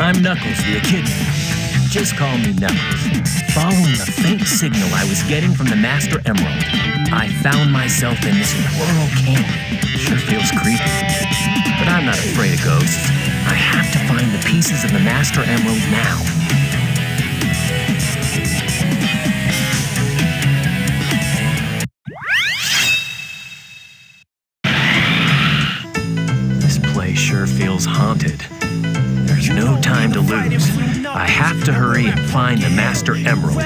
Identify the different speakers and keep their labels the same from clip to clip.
Speaker 1: I'm Knuckles, the Echidna. Just call me Knuckles. Following the faint signal I was getting from the Master Emerald, I found myself in this rural canyon. Sure feels creepy. But I'm not afraid of ghosts. I have to find the pieces of the Master Emerald now. This place sure feels haunted. There's no time to lose. I have to hurry and find the Master Emerald.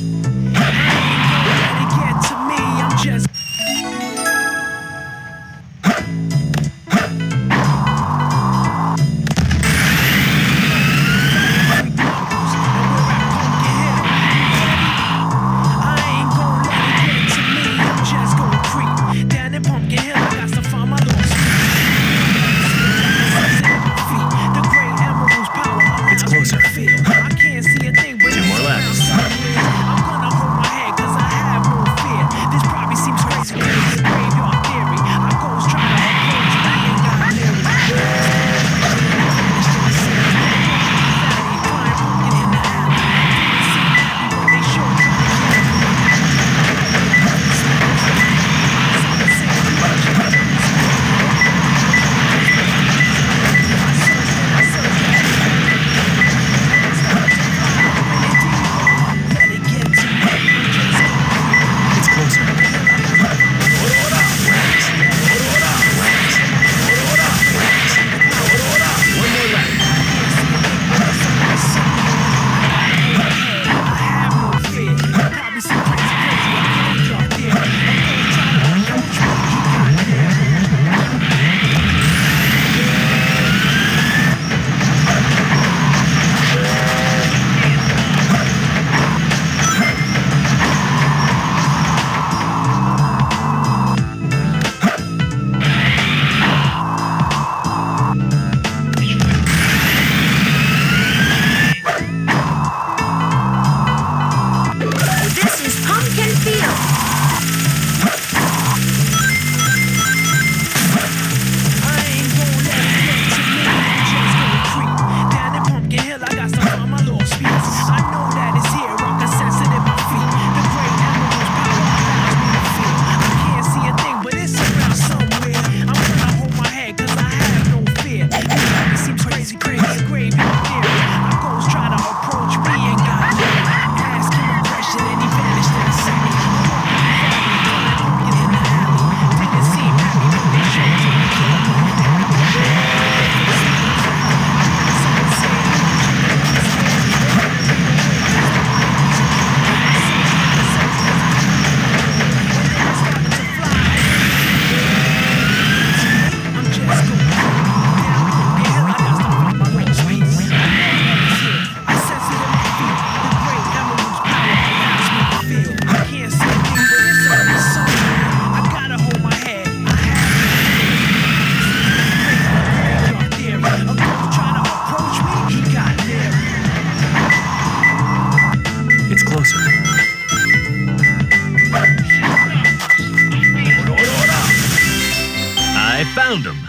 Speaker 1: Found him.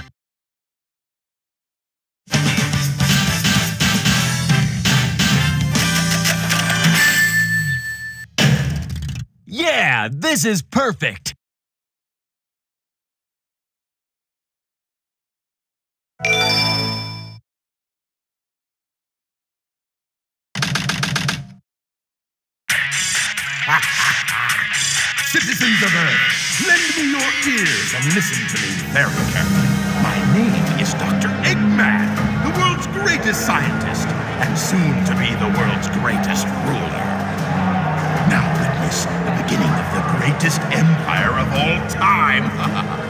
Speaker 1: Yeah, this is perfect.
Speaker 2: Citizens of Earth, lend me your ears and listen to me very carefully. My name is Dr. Eggman, the world's greatest scientist, and soon to be the world's greatest ruler. Now witness the beginning of the greatest empire of all time.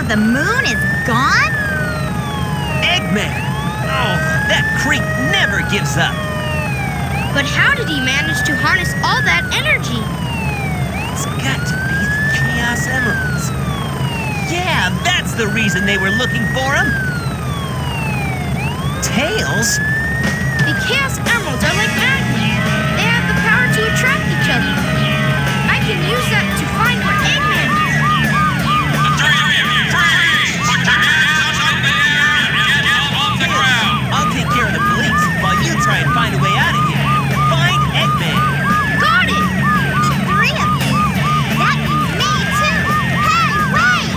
Speaker 3: of the moon is gone?
Speaker 4: Eggman! Oh, that creep never gives up.
Speaker 5: But how did he manage to harness all that energy?
Speaker 4: It's got to be the Chaos Emeralds. Yeah, that's the reason they were looking for him. Tails?
Speaker 5: The Chaos Emeralds are like magnets. They have the power to attract each other. I can use that to find where Eggman is.
Speaker 4: I'll take care of the police while you try and find a way out of here. Find Eggman.
Speaker 5: Got it!
Speaker 3: The three of you? That means me, too. Hey, wait!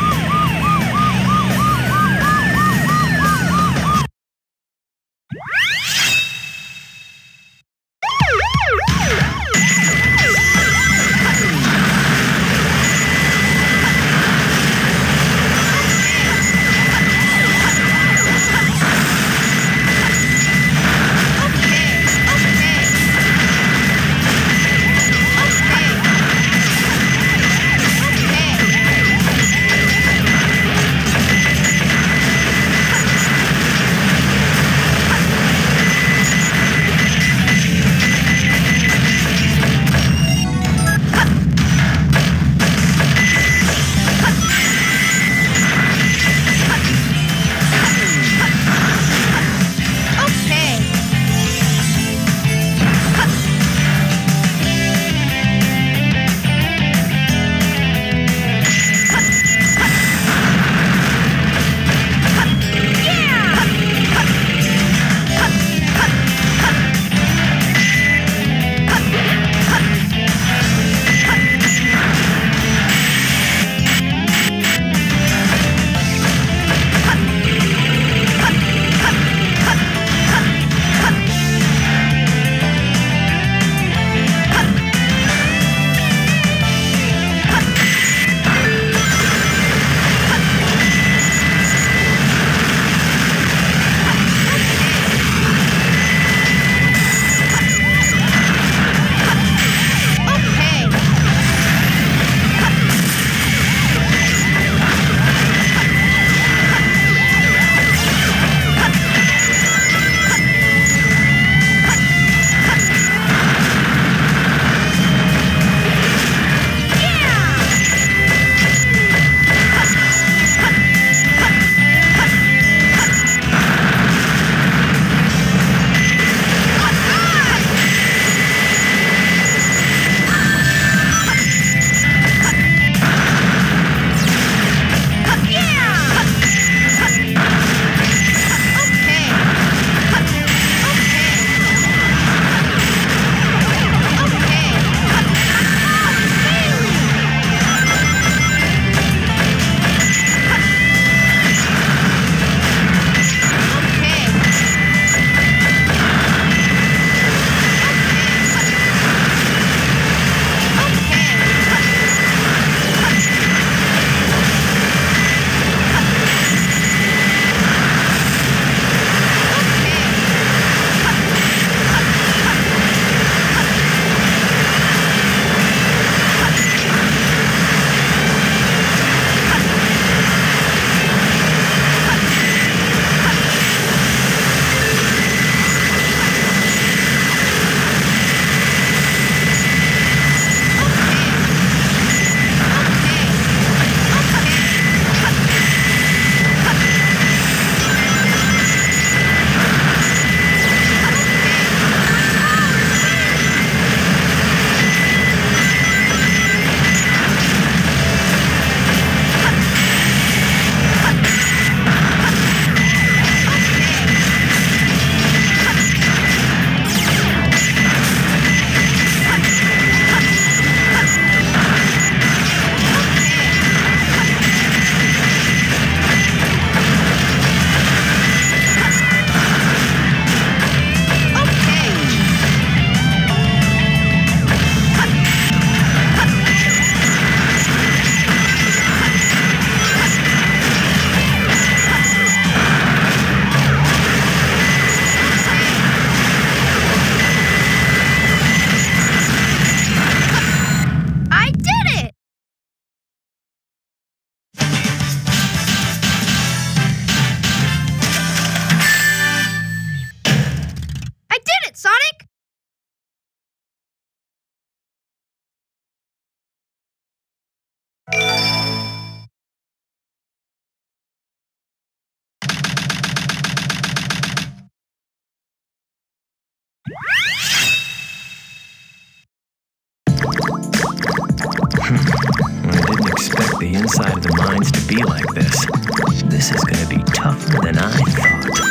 Speaker 1: the inside of the mines to be like this. This is gonna be tougher than I thought.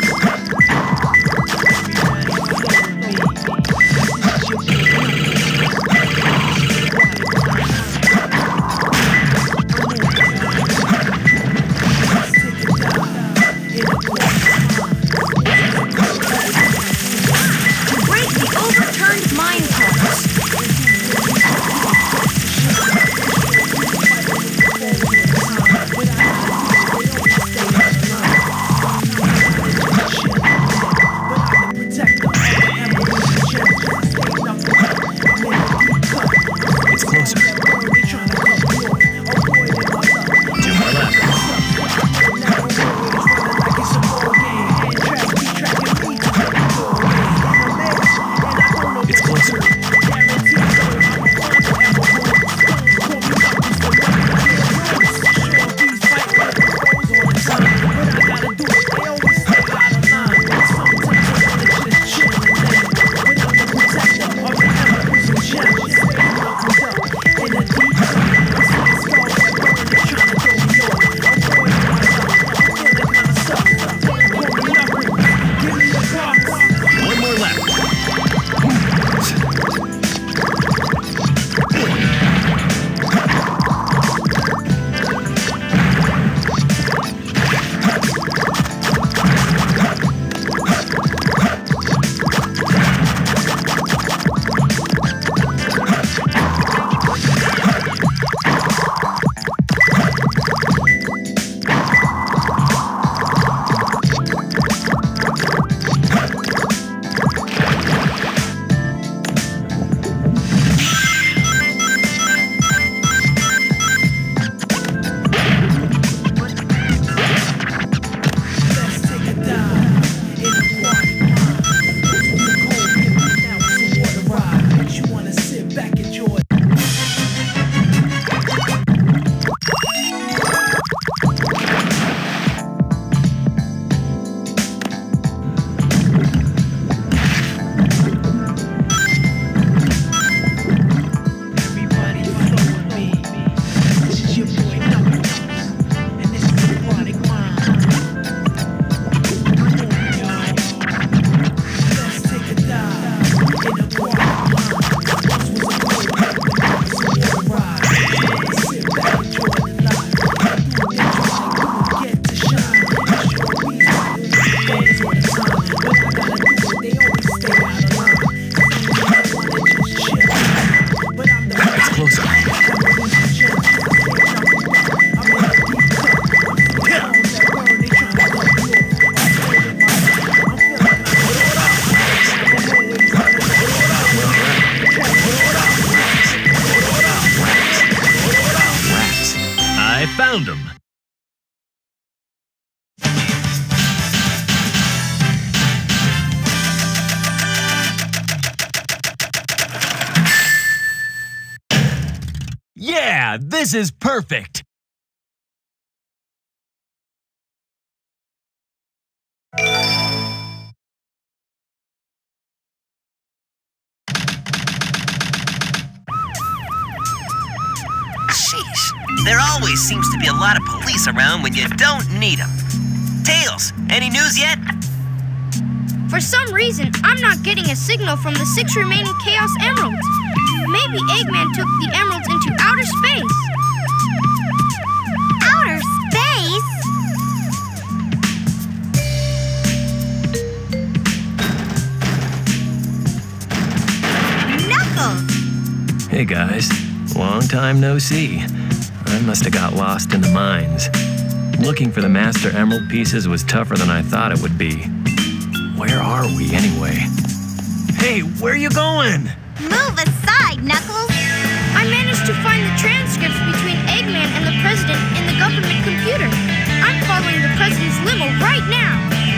Speaker 1: Found him. Yeah, this is perfect.
Speaker 4: Sheesh. There always seems to be a lot of police around when you don't need them. Tails, any news yet?
Speaker 5: For some reason, I'm not getting a signal from the 6 remaining Chaos Emeralds. Maybe Eggman took the emeralds into outer space.
Speaker 3: Outer space? Knuckles!
Speaker 1: Hey guys, long time no see. I must have got lost in the mines. Looking for the Master Emerald pieces was tougher than I thought it would be. Where are we anyway? Hey, where you going?
Speaker 3: Move aside, Knuckles!
Speaker 5: I managed to find the transcripts between Eggman and the President in the government computer. I'm following the President's limo right now.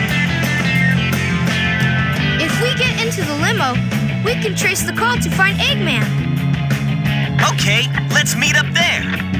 Speaker 5: If we get into the limo, we can trace the call to find Eggman.
Speaker 4: Okay, let's meet up there.